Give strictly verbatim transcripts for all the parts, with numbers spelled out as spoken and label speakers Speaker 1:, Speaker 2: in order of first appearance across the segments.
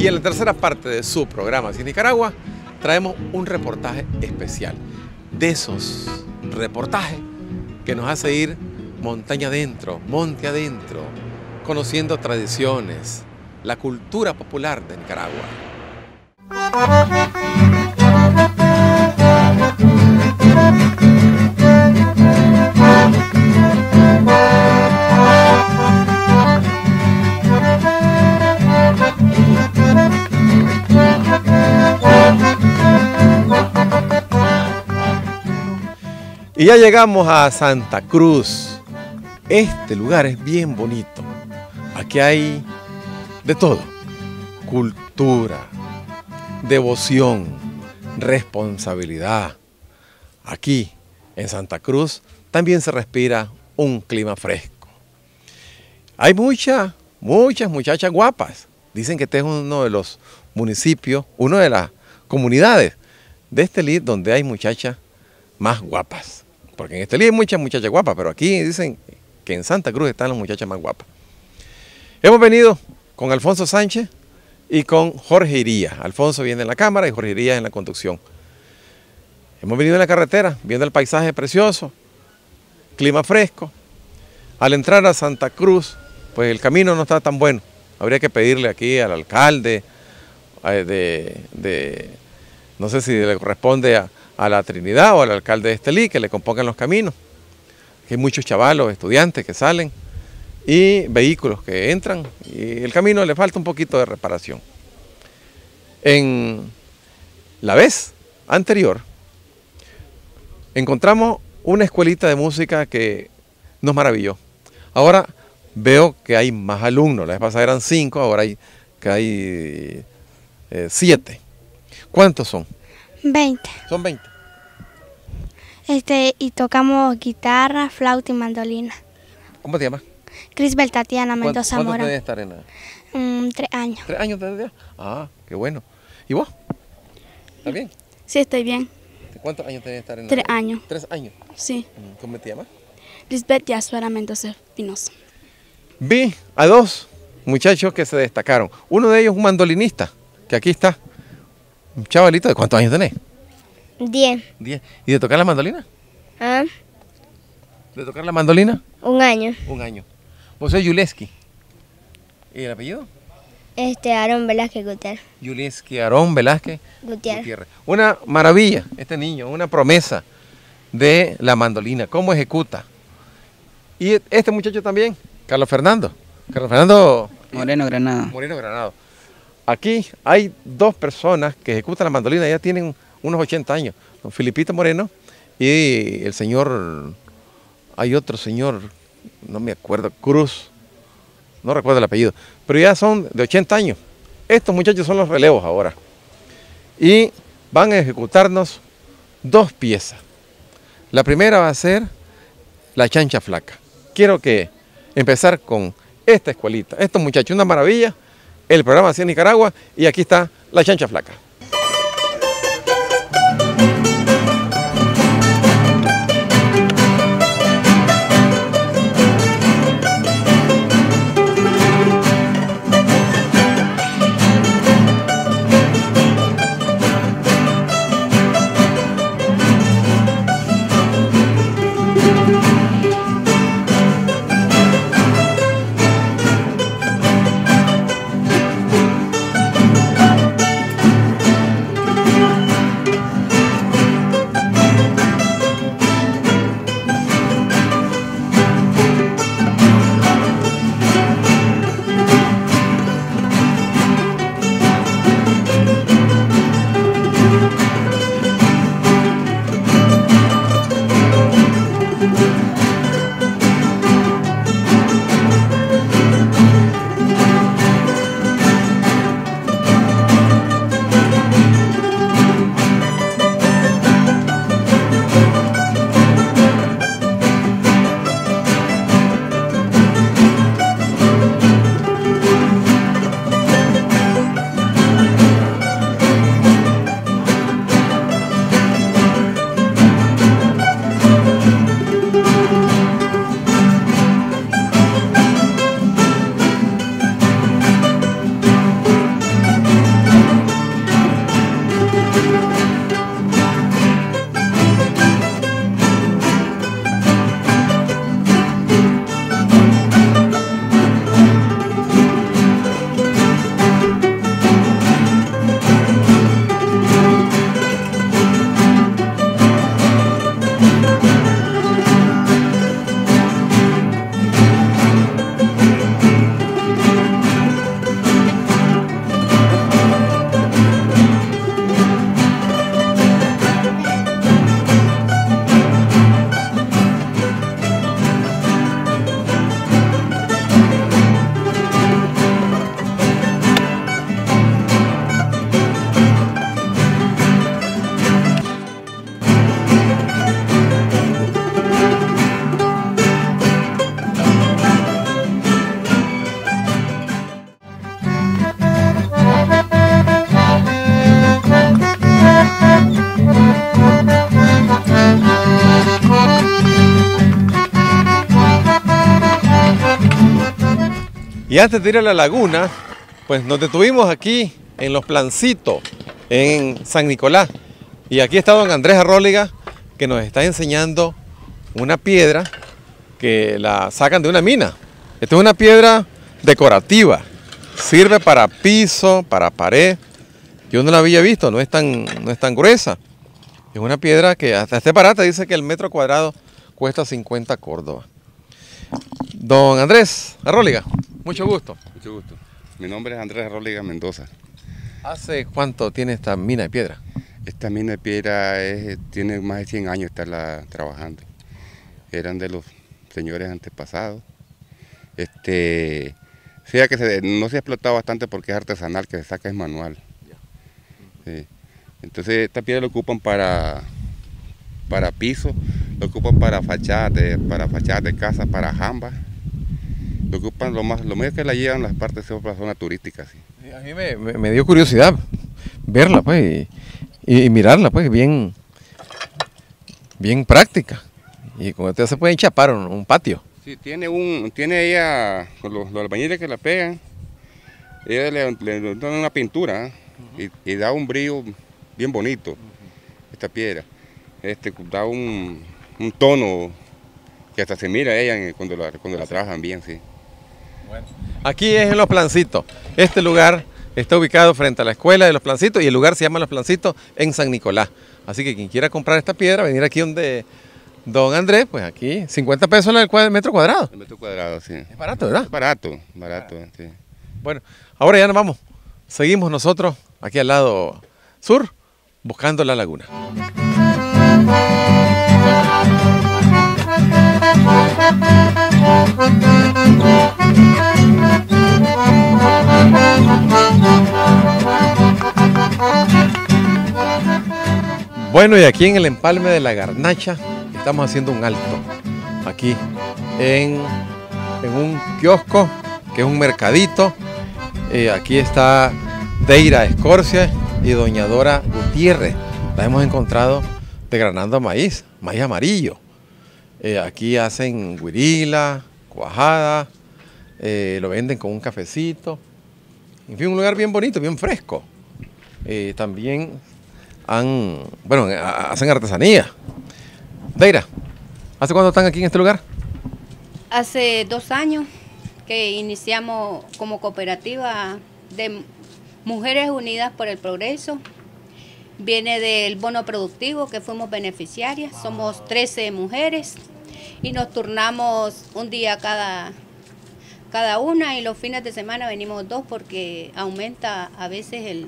Speaker 1: Y en la tercera parte de su programa Así Nicaragua, traemos un reportaje especial. De esos reportajes que nos hace ir montaña adentro, monte adentro, conociendo tradiciones, la cultura popular de Nicaragua. Y ya llegamos a Santa Cruz. Este lugar es bien bonito. Aquí hay de todo. Cultura, devoción, responsabilidad. Aquí, en Santa Cruz, también se respira un clima fresco. Hay muchas, muchas muchachas guapas. Dicen que este es uno de los municipios, una de las comunidades de Estelí donde hay muchachas más guapas. Porque en Estelí hay muchas muchachas guapas, pero aquí dicen que en Santa Cruz están las muchachas más guapas. Hemos venido con Alfonso Sánchez y con Jorge Irías. Alfonso viene en la cámara y Jorge Irías en la conducción. Hemos venido en la carretera, viendo el paisaje precioso, clima fresco. Al entrar a Santa Cruz, pues el camino no está tan bueno. Habría que pedirle aquí al alcalde, de, de, no sé si le corresponde a, a la Trinidad o al alcalde de Estelí, que le compongan los caminos. Hay muchos chavalos, estudiantes que salen y vehículos que entran y el camino le falta un poquito de reparación. En la vez anterior encontramos una escuelita de música que nos maravilló. Ahora veo que hay más alumnos, la vez pasada eran cinco, ahora hay, que hay eh, siete. ¿Cuántos son?
Speaker 2: veinte.
Speaker 1: Son veinte.
Speaker 2: Este, y tocamos guitarra, flauta y mandolina.
Speaker 1: ¿Cómo te llamas?
Speaker 2: Crisbel Tatiana Mendoza
Speaker 1: ¿Cuánto
Speaker 2: Mora.
Speaker 1: debe estar en la...
Speaker 2: Mm, tres años.
Speaker 1: ¿Tres años de edad? Ah, qué bueno. ¿Y vos? ¿Estás bien?
Speaker 3: Sí, estoy bien.
Speaker 1: ¿Cuántos años tenés que estar en la...
Speaker 3: Tres años.
Speaker 1: ¿Tres años?
Speaker 3: Sí.
Speaker 1: ¿Cómo te llamas?
Speaker 3: Lisbeth Yasuera Mendoza Espinosa.
Speaker 1: Vi a dos muchachos que se destacaron. Uno de ellos un mandolinista, que aquí está. Un chavalito, ¿de cuántos años tenés?
Speaker 2: Diez.
Speaker 1: Diez. ¿Y de tocar la mandolina?
Speaker 2: ¿Ah?
Speaker 1: ¿De tocar la mandolina?
Speaker 2: Un año.
Speaker 1: Un año. Vos sos Yuleski. ¿Y el apellido?
Speaker 2: Este, Aarón Velázquez Gutiérrez.
Speaker 1: Yuleski Aarón Velázquez
Speaker 2: Gutiérrez.
Speaker 1: Gutiérrez. Una maravilla, este niño, una promesa de la mandolina, cómo ejecuta. Y este muchacho también, Carlos Fernando. Carlos Fernando
Speaker 4: Moreno Granado.
Speaker 1: Moreno Granado. Aquí hay dos personas que ejecutan la mandolina, ya tienen unos ochenta años. Don Filipito Moreno y el señor, hay otro señor, no me acuerdo, Cruz, no recuerdo el apellido, pero ya son de ochenta años. Estos muchachos son los relevos ahora. Y van a ejecutarnos dos piezas. La primera va a ser La Chancha Flaca. Quiero que empezar con esta escuelita. Estos muchachos, una maravilla, el programa Así Nicaragua, y aquí está La Chancha Flaca. Y antes de ir a la laguna, pues nos detuvimos aquí en Los Plancitos, en San Nicolás. Y aquí está don Andrés Arróliga, que nos está enseñando una piedra que la sacan de una mina. Esta es una piedra decorativa, sirve para piso, para pared. Yo no la había visto, no es tan, no es tan gruesa. Es una piedra que hasta este parate dice que el metro cuadrado cuesta cincuenta córdobas. Don Andrés Arróliga, mucho gusto.
Speaker 4: Mucho gusto. Mi nombre es Andrés Arróliga Mendoza.
Speaker 1: ¿Hace cuánto tiene esta mina de piedra?
Speaker 4: Esta mina de piedra es, tiene más de cien años estarla trabajando. Eran de los señores antepasados. Este, sea que se, no se ha explotado bastante porque es artesanal, que se saca es manual. Sí. Entonces esta piedra lo ocupan para, para piso, lo ocupan para fachadas de, para fachadas de casa, para jambas. Lo ocupan lo más, lo más que la llevan las partes de la zona turística. Sí.
Speaker 1: A mí me, me, me dio curiosidad verla pues y, y mirarla pues bien, bien práctica. Y con esto se puede enchapar un, un patio.
Speaker 4: Sí, tiene un, tiene ella, con los, los albañiles que la pegan, ella le, le dan una pintura, ¿eh? Uh-huh. y, y da un brillo bien bonito, uh-huh. esta piedra. Este, da un, un tono que hasta se mira ella cuando la, cuando la trabajan bien, sí.
Speaker 1: Bueno. Aquí es en Los Plancitos. Este lugar está ubicado frente a la escuela de Los Plancitos y el lugar se llama Los Plancitos en San Nicolás. Así que quien quiera comprar esta piedra, venir aquí donde don Andrés, pues aquí cincuenta pesos el metro cuadrado.
Speaker 4: El metro cuadrado, sí.
Speaker 1: Es barato, ¿verdad?
Speaker 4: Es barato, barato, ah. sí.
Speaker 1: Bueno, ahora ya nos vamos. Seguimos nosotros aquí al lado sur, buscando la laguna. Bueno, y aquí en el empalme de la Garnacha estamos haciendo un alto, aquí en, en un kiosco, que es un mercadito. Eh, aquí está Deira Escorcia y doña Dora Gutiérrez. La hemos encontrado desgranando maíz, maíz amarillo. Eh, aquí hacen guirila, cuajada, eh, lo venden con un cafecito. En fin, un lugar bien bonito, bien fresco. Eh, también han, bueno, hacen artesanía. Deira, ¿hace cuánto están aquí en este lugar?
Speaker 5: Hace dos años que iniciamos como cooperativa de Mujeres Unidas por el Progreso. Viene del bono productivo que fuimos beneficiarias, somos trece mujeres y nos turnamos un día cada, cada una y los fines de semana venimos dos porque aumenta a veces el,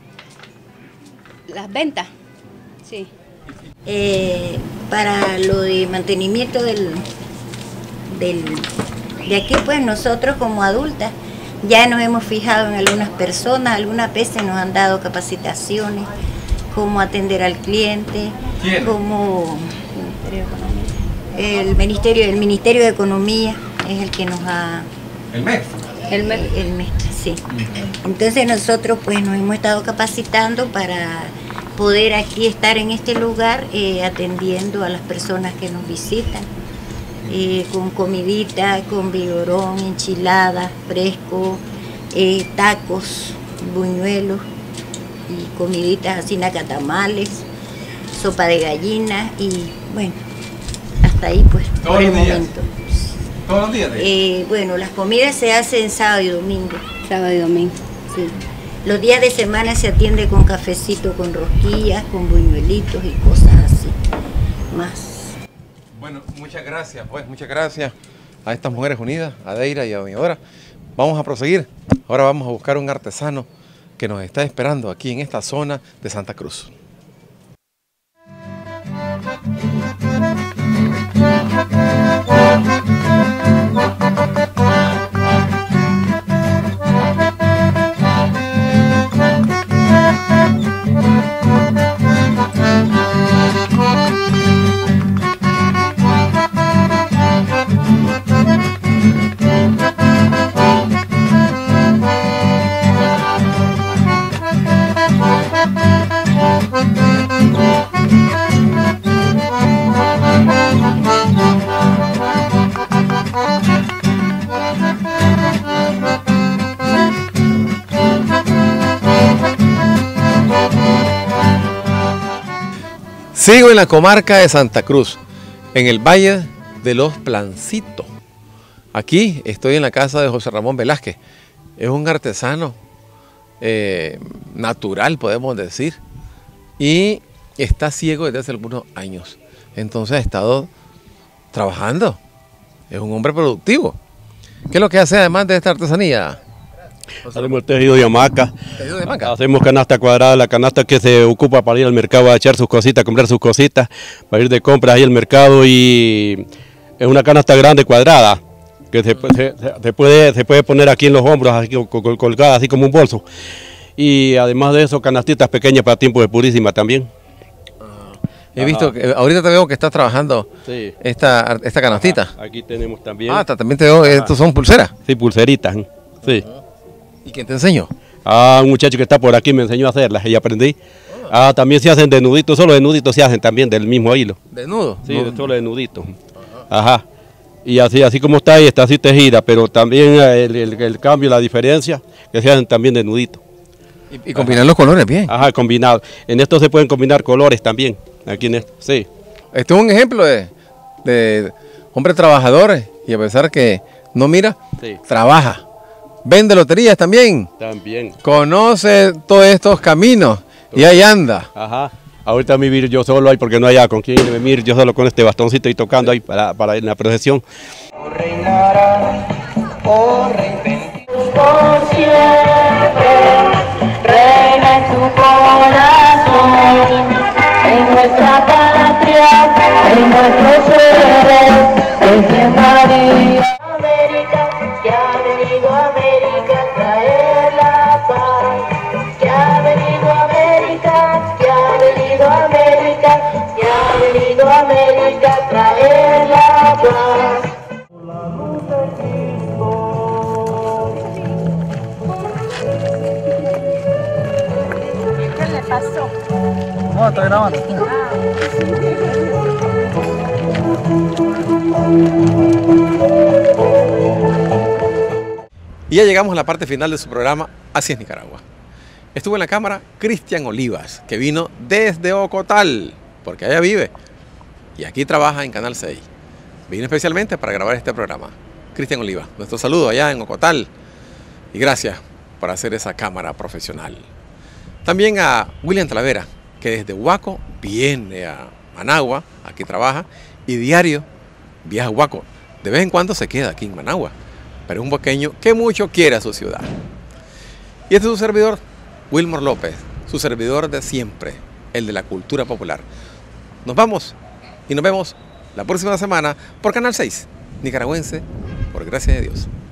Speaker 5: las ventas. Sí.
Speaker 6: Eh, para lo de mantenimiento del, del, de aquí, pues nosotros como adultas ya nos hemos fijado en algunas personas, algunas veces nos han dado capacitaciones, cómo atender al cliente,
Speaker 1: ¿Quién?
Speaker 6: Cómo el Ministerio, el Ministerio de Economía es el que nos ha...
Speaker 1: ¿El M E F?
Speaker 6: El M E F, el M E F, sí. Entonces nosotros pues nos hemos estado capacitando para poder aquí estar en este lugar eh, atendiendo a las personas que nos visitan, eh, con comidita, con vigorón, enchiladas, fresco, eh, tacos, buñuelos, y comiditas así, nacatamales, sopa de gallina y bueno, hasta ahí pues
Speaker 1: ¿Todos
Speaker 6: por el
Speaker 1: los días?
Speaker 6: momento.
Speaker 1: ¿Todos los días?
Speaker 6: Eh, bueno, las comidas se hacen sábado y domingo.
Speaker 5: Sábado y domingo.
Speaker 6: Sí. Los días de semana se atiende con cafecito, con rosquillas, con buñuelitos y cosas así, más.
Speaker 1: Bueno, muchas gracias, pues, muchas gracias a estas Mujeres Unidas, a Deira y a doña Dora. Vamos a proseguir. Ahora vamos a buscar un artesano que nos está esperando aquí en esta zona de Santa Cruz. Sigo en la comarca de Santa Cruz, en el Valle de los Plancitos. Aquí estoy en la casa de José Ramón Velázquez. Es un artesano eh, natural, podemos decir, y está ciego desde hace algunos años. Entonces ha estado trabajando. Es un hombre productivo. ¿Qué es lo que hace además de esta artesanía?
Speaker 7: Hacemos tejido de hamaca.
Speaker 1: ¿Tejido de hamaca?
Speaker 7: Hacemos canasta cuadrada, la canasta que se ocupa para ir al mercado a echar sus cositas, comprar sus cositas, para ir de compras ahí al mercado, y es una canasta grande cuadrada que se, se, se, puede, se puede poner aquí en los hombros, así, col, colgada así como un bolso. Y además de eso, canastitas pequeñas para tiempo de purísima también.
Speaker 1: He Ajá. visto, que ahorita te veo que estás trabajando
Speaker 7: sí. esta,
Speaker 1: esta canastita.
Speaker 7: Ajá. Aquí tenemos también.
Speaker 1: Ah, también te veo, estos son pulseras.
Speaker 7: Sí, pulseritas, sí.
Speaker 1: Ajá. ¿Y quién te enseñó?
Speaker 7: Ah, un muchacho que está por aquí me enseñó a hacerlas y aprendí. Ah, ah también se hacen de nuditos, solo de nuditos se hacen también del mismo hilo.
Speaker 1: ¿De nudo?
Speaker 7: Sí,
Speaker 1: no.
Speaker 7: solo de nuditos. Ajá. Ajá. Y así, así como está ahí, está así tejida, pero también el, el, el cambio, la diferencia, que se hacen también de nudito.
Speaker 1: Y, y combinar los colores bien.
Speaker 7: Ajá, combinado. En esto se pueden combinar colores también. Aquí en esto, sí.
Speaker 1: Este es un ejemplo de, de hombres trabajadores, y a pesar que no mira, sí. trabaja. Vende loterías también.
Speaker 7: También.
Speaker 1: Conoce todos estos caminos y ahí anda.
Speaker 7: Ajá. Ahorita me ir yo solo ahí porque no hay con quién me ir yo solo con este bastoncito y tocando ahí para, para ir en la procesión.
Speaker 8: Oh, reinará, oh, por siempre, reina en tu corazón, en nuestra patria, en nuestros seres, desde María. América, que ha venido a América a traer la paz, que ha venido a América, que ha venido a América, que ha venido a América a traer la paz. La luz del Cristo.
Speaker 3: ¿Qué le pasó?
Speaker 9: No, está grabando.
Speaker 1: Y ya llegamos a la parte final de su programa Así es Nicaragua. Estuvo en la cámara Cristian Olivas, que vino desde Ocotal, porque allá vive y aquí trabaja en Canal seis. Vino especialmente para grabar este programa. Cristian Olivas, nuestro saludo allá en Ocotal y gracias por hacer esa cámara profesional. También a William Talavera, que desde Huaco viene a Managua, aquí trabaja y diario viaja a Huaco. De vez en cuando se queda aquí en Managua, pero es un huaqueño que mucho quiere a su ciudad. Y este es su servidor, Wilmor López, su servidor de siempre, el de la cultura popular. Nos vamos y nos vemos la próxima semana por Canal seis, nicaragüense, por gracia de Dios.